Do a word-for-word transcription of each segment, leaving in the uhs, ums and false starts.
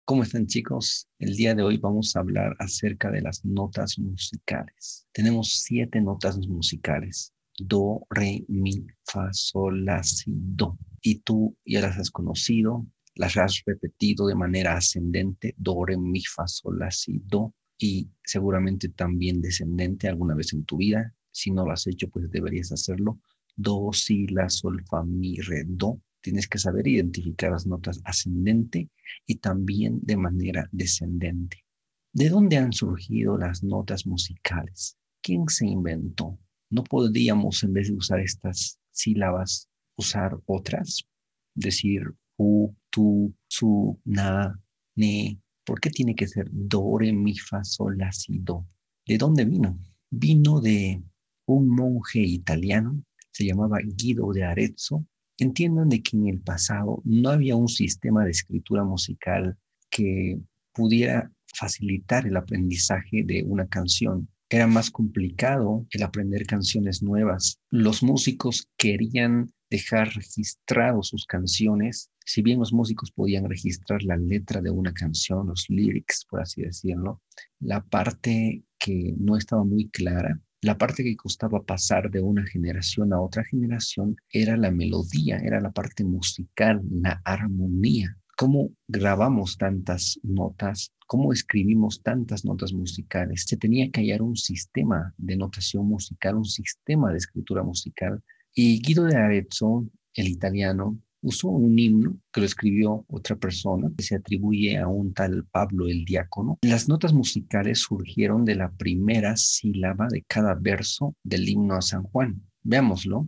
¿Cómo están, chicos? El día de hoy vamos a hablar acerca de las notas musicales. Tenemos siete notas musicales: do, re, mi, fa, sol, la, si, do. Y tú ya las has conocido, las has repetido de manera ascendente: do, re, mi, fa, sol, la, si, do. Y seguramente también descendente alguna vez en tu vida. Si no lo has hecho, pues deberías hacerlo: do, si, la, sol, fa, mi, re, do. Tienes que saber identificar las notas ascendente y también de manera descendente. ¿De dónde han surgido las notas musicales? ¿Quién se inventó? ¿No podríamos, en vez de usar estas sílabas, usar otras? Decir u, tu, su, na, ne. ¿Por qué tiene que ser do, re, mi, fa, sol, la, si, do? ¿De dónde vino? Vino de un monje italiano, se llamaba Guido de Arezzo. Entiendan de que en el pasado no había un sistema de escritura musical que pudiera facilitar el aprendizaje de una canción. Era más complicado el aprender canciones nuevas. Los músicos querían dejar registrados sus canciones. Si bien los músicos podían registrar la letra de una canción, los lyrics, por así decirlo, la parte que no estaba muy clara, la parte que costaba pasar de una generación a otra generación era la melodía, era la parte musical, la armonía. ¿Cómo grabamos tantas notas? ¿Cómo escribimos tantas notas musicales? Se tenía que hallar un sistema de notación musical, un sistema de escritura musical. Y Guido de Arezzo, el italiano, usó un himno que lo escribió otra persona, que se atribuye a un tal Pablo el Diácono. Las notas musicales surgieron de la primera sílaba de cada verso del himno a San Juan. Veámoslo.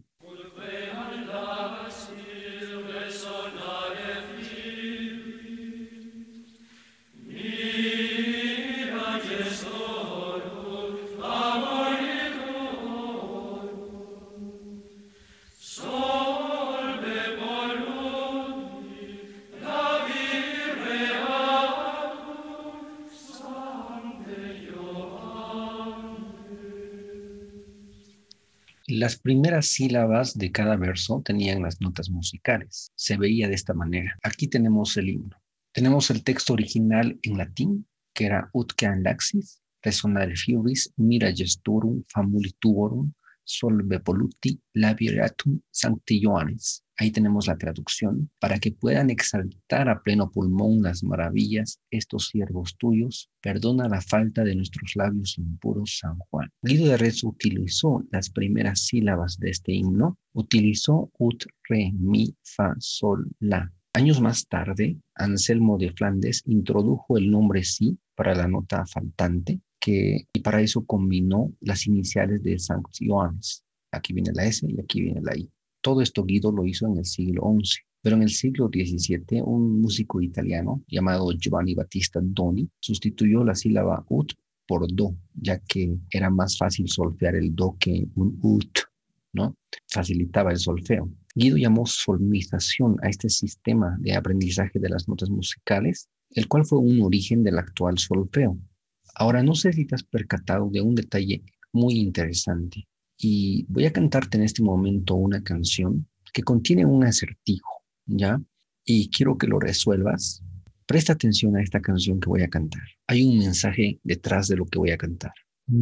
Las primeras sílabas de cada verso tenían las notas musicales. Se veía de esta manera. Aquí tenemos el himno. Tenemos el texto original en latín, que era ut can laxis, resonare fibris, mira gestorum, famulituorum, solve polluti, labioratum sancti Ioannis. Ahí tenemos la traducción: para que puedan exaltar a pleno pulmón las maravillas estos siervos tuyos, perdona la falta de nuestros labios impuros, San Juan. Guido de Arezzo utilizó las primeras sílabas de este himno, utilizó ut, re, mi, fa, sol, la. Años más tarde, Anselmo de Flandes introdujo el nombre si para la nota faltante, que, y para eso combinó las iniciales de Sankt Johannes. Aquí viene la S y aquí viene la I. Todo esto Guido lo hizo en el siglo once, pero en el siglo diecisiete un músico italiano llamado Giovanni Battista Doni sustituyó la sílaba ut por do, ya que era más fácil solfear el do que un ut, ¿no? Facilitaba el solfeo. Guido llamó solmización a este sistema de aprendizaje de las notas musicales, el cual fue un origen del actual solfeo. Ahora, no sé si te has percatado de un detalle muy interesante, y voy a cantarte en este momento una canción que contiene un acertijo, ¿ya? Y quiero que lo resuelvas. Presta atención a esta canción que voy a cantar. Hay un mensaje detrás de lo que voy a cantar.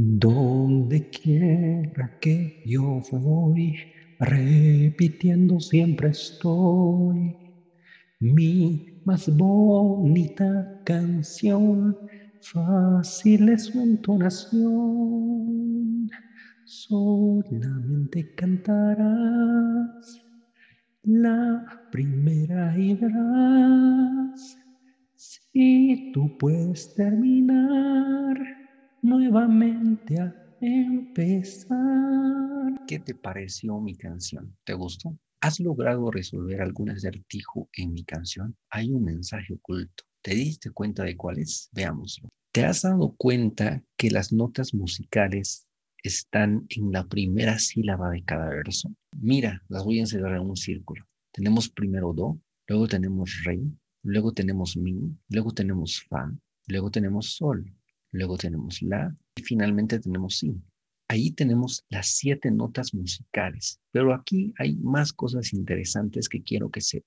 Donde quiera que yo voy, repitiendo siempre estoy mi más bonita canción, fácil es su entonación. Solamente cantarás la primera y verás si tú puedes terminar nuevamente a empezar. ¿Qué te pareció mi canción? ¿Te gustó? ¿Has logrado resolver algún acertijo en mi canción? Hay un mensaje oculto. ¿Te diste cuenta de cuál es? Veámoslo. ¿Te has dado cuenta que las notas musicales están en la primera sílaba de cada verso? Mira, las voy a encerrar en un círculo. Tenemos primero do, luego tenemos re, luego tenemos mi, luego tenemos fa, luego tenemos sol, luego tenemos la y finalmente tenemos si. Ahí tenemos las siete notas musicales, pero aquí hay más cosas interesantes que quiero que sepas.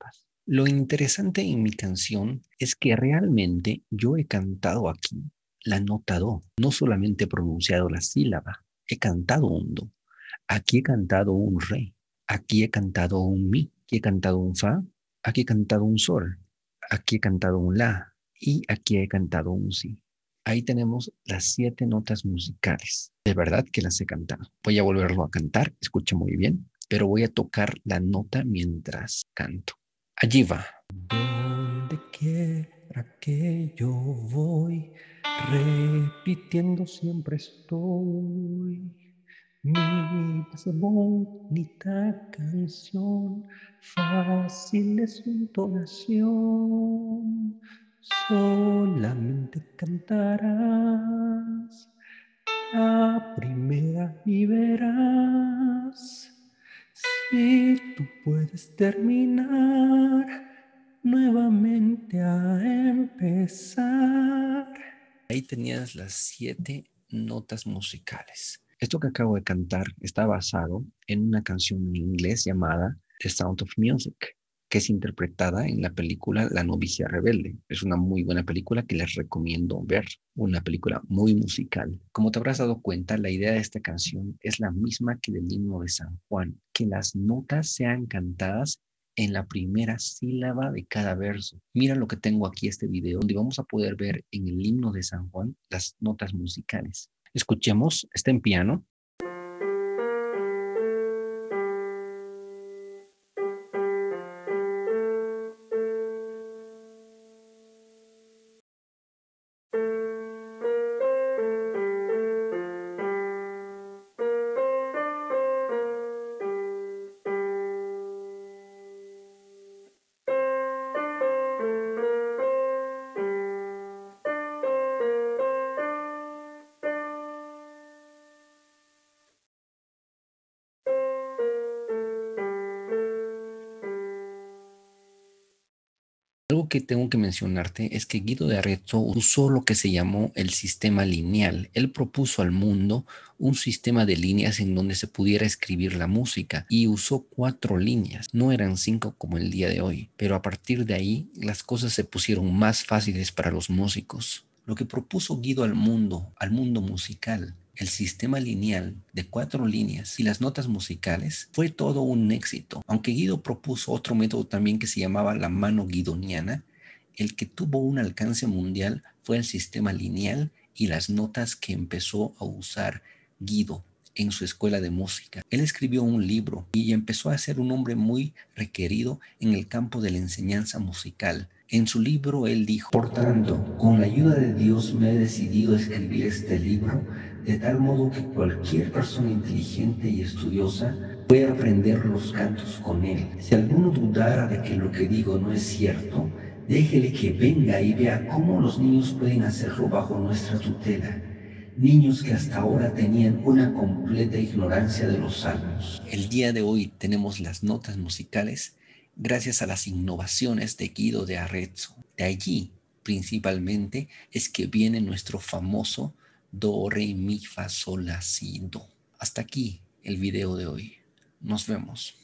Lo interesante en mi canción es que realmente yo he cantado aquí la nota do, no solamente he pronunciado la sílaba, he cantado un do, aquí he cantado un re, aquí he cantado un mi, aquí he cantado un fa, aquí he cantado un sol, aquí he cantado un la y aquí he cantado un si. Ahí tenemos las siete notas musicales. De verdad que las he cantado. Voy a volverlo a cantar, escucha muy bien, pero voy a tocar la nota mientras canto. Allí va. Donde quiera que yo voy, repitiendo siempre estoy. Mi más bonita canción, fácil es su entonación. Solamente cantarás la primera y verás si tú puedes terminar nuevamente a empezar. Ahí tenías las siete notas musicales. Esto que acabo de cantar está basado en una canción en inglés llamada The Sound of Music, que es interpretada en la película La novicia rebelde. Es una muy buena película que les recomiendo ver, una película muy musical. Como te habrás dado cuenta, la idea de esta canción es la misma que del himno de San Juan, que las notas sean cantadas en la primera sílaba de cada verso. Mira lo que tengo aquí, este video, donde vamos a poder ver en el himno de San Juan las notas musicales. Escuchemos, está en piano. Algo que tengo que mencionarte es que Guido de Arezzo usó lo que se llamó el sistema lineal. Él propuso al mundo un sistema de líneas en donde se pudiera escribir la música y usó cuatro líneas. No eran cinco como el día de hoy, pero a partir de ahí las cosas se pusieron más fáciles para los músicos. Lo que propuso Guido al mundo, al mundo musical, el sistema lineal de cuatro líneas y las notas musicales, fue todo un éxito. Aunque Guido propuso otro método también que se llamaba la mano guidoniana, el que tuvo un alcance mundial fue el sistema lineal y las notas que empezó a usar Guido en su escuela de música. Él escribió un libro y empezó a ser un hombre muy requerido en el campo de la enseñanza musical. En su libro él dijo: por tanto, con la ayuda de Dios me he decidido a escribir este libro de tal modo que cualquier persona inteligente y estudiosa pueda aprender los cantos con él. Si alguno dudara de que lo que digo no es cierto, déjele que venga y vea cómo los niños pueden hacerlo bajo nuestra tutela. Niños que hasta ahora tenían una completa ignorancia de los salmos. El día de hoy tenemos las notas musicales gracias a las innovaciones de Guido de Arezzo. De allí, principalmente, es que viene nuestro famoso do, re, mi, fa, sol, la, si, do. Hasta aquí el video de hoy. Nos vemos.